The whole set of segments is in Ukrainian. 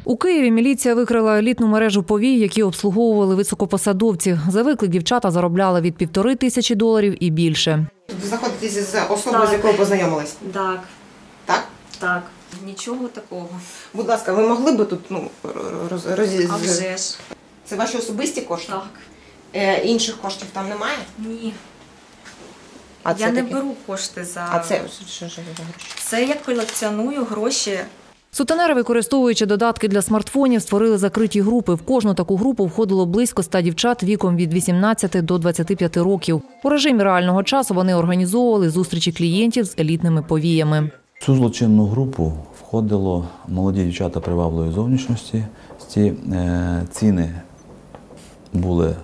У Києві міліція викрила елітну мережу повій, які обслуговували високопосадовці. За виклик дівчата заробляли від $1500 і більше. Ви знаходитесь з особою, з якою познайомились? Так. Так? Так. Нічого такого. Будь ласка, ви могли б тут А вже ж. Це ваші особисті кошти? Так. Інших коштів там немає? Ні. А Я не беру кошти за... А це що ж за гроші? Це я колекціоную гроші. Сутенери, використовуючи додатки для смартфонів, створили закриті групи. В кожну таку групу входило близько 100 дівчат віком від 18 до 25 років. У режимі реального часу вони організовували зустрічі клієнтів з елітними повіями. В цю злочинну групу входило молоді дівчата привабливої зовнішності. Ці ціни були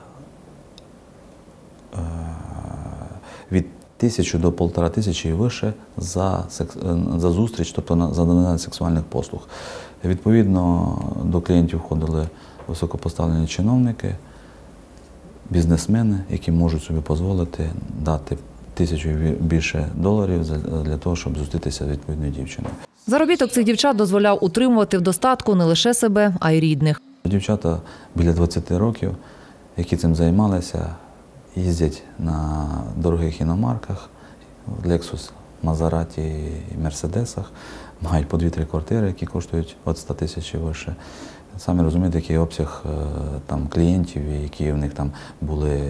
від 1000 до 1500 і вище за зустріч, тобто за надання сексуальних послуг. Відповідно, до клієнтів входили високопоставлені чиновники, бізнесмени, які можуть собі дозволити дати $1000 і більше для того, щоб зустрітися з відповідною дівчиною. Заробіток цих дівчат дозволяв утримувати в достатку не лише себе, а й рідних. Дівчата біля 20 років, які цим займалися, їздять на дорогих іномарках, Lexus, Maserati і Мерседесах, мають по 2-3 квартири, які коштують від 100 тисяч і вище. Самі розумієте, який обсяг там клієнтів, які в них там були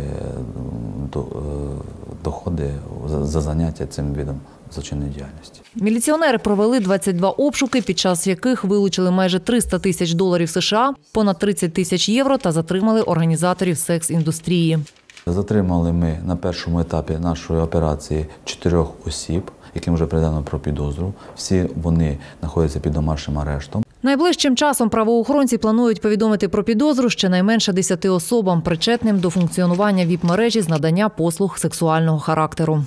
доходи за заняття цим видом злочинної діяльності. Міліціонери провели 22 обшуки, під час яких вилучили майже $300 тисяч США, понад 30 тисяч євро та затримали організаторів секс-індустрії. Затримали ми на першому етапі нашої операції 4 осіб, яким вже передано про підозру. Всі вони знаходяться під домашнім арештом. Найближчим часом правоохоронці планують повідомити про підозру щонайменше 10 особам, причетним до функціонування ВІП-мережі з надання послуг сексуального характеру.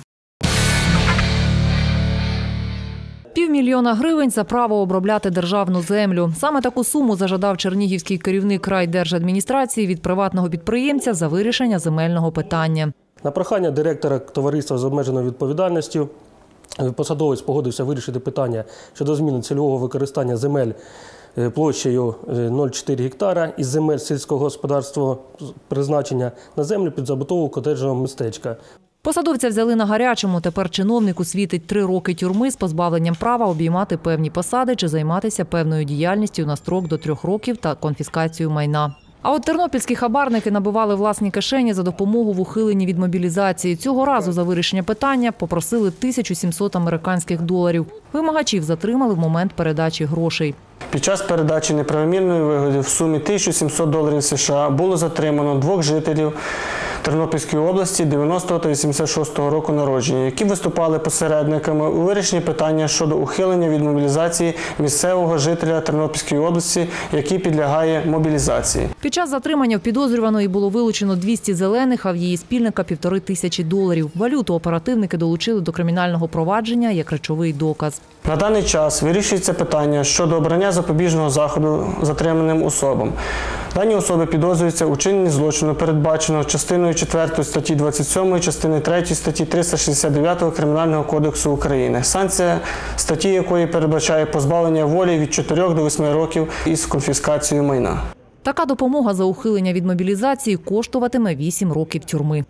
$500 000 за право обробляти державну землю. Саме таку суму зажадав чернігівський керівник райдержадміністрації від приватного підприємця за вирішення земельного питання. На прохання директора товариства з обмеженою відповідальністю посадовець погодився вирішити питання щодо зміни цільового використання земель площею 0,4 гектара із земель сільського господарського призначення на землю під забудову котеджного містечка. Посадовця взяли на гарячому. Тепер чиновнику світить 3 роки тюрми з позбавленням права обіймати певні посади чи займатися певною діяльністю на строк до 3 років та конфіскацію майна. А от тернопільські хабарники набивали власні кишені за допомогу в ухиленні від мобілізації. Цього разу за вирішення питання попросили $1700. Вимагачів затримали в момент передачі грошей. Під час передачі неправомірної вигоди в сумі $1700 США було затримано 2 жителів Тернопільської області 90-го та 86-го року народження, які виступали посередниками у вирішенні питання щодо ухилення від мобілізації місцевого жителя Тернопільської області, який підлягає мобілізації. Під час затримання в підозрюваної було вилучено 200 зелених, а в її спільника $1500. Валюту оперативники долучили до кримінального провадження як речовий доказ. На даний час вирішується питання щодо обрання запобіжного заходу затриманим особам. Дані особи підозрюються у вчиненні злочину, передбаченого частиною 4 статті 27, частини 3 статті 369 Кримінального кодексу України. Санкція статті якої передбачає позбавлення волі від 4 до 8 років із конфіскацією майна. Така допомога за ухилення від мобілізації коштуватиме 8 років тюрми.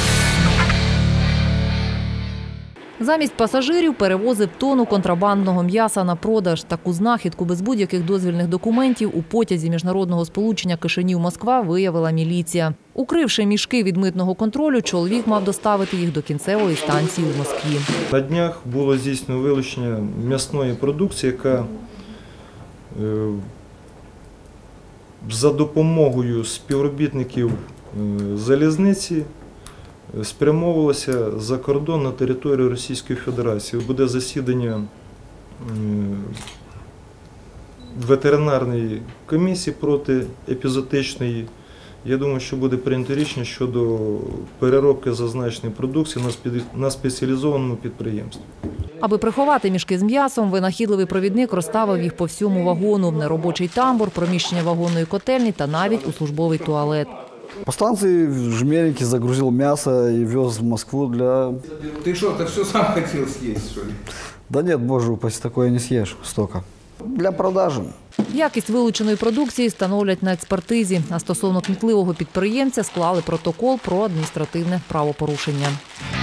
Замість пасажирів перевозив тонну контрабандного м'яса на продаж. Таку знахідку без будь-яких дозвільних документів у потязі міжнародного сполучення Кишинів-Москва виявила міліція. Укривши мішки від митного контролю, чоловік мав доставити їх до кінцевої станції у Москві. На днях було здійснено вилучення м'ясної продукції, яка за допомогою співробітників залізниці спрямовувалося за кордон на територію Російської Федерації. Буде засідання ветеринарної комісії протиепізотичної. Я думаю, що буде прийнято рішення щодо переробки зазначеної продукції на спеціалізованому підприємстві. Аби приховати мішки з м'ясом, винахідливий провідник розставив їх по всьому вагону – в неробочий тамбур, приміщення вагонної котельні та навіть у службовий туалет. По станции в Жмеринке загрузил мясо и вез в Москву для... Ты что, ты все сам хотел съесть, что ли? Да нет, боже упаси, такое не съешь столько. для продажи. Якість вилученої продукції встановлять на експертизі, а стосовно кмітливого підприємця склали протокол про адміністративне правопорушення.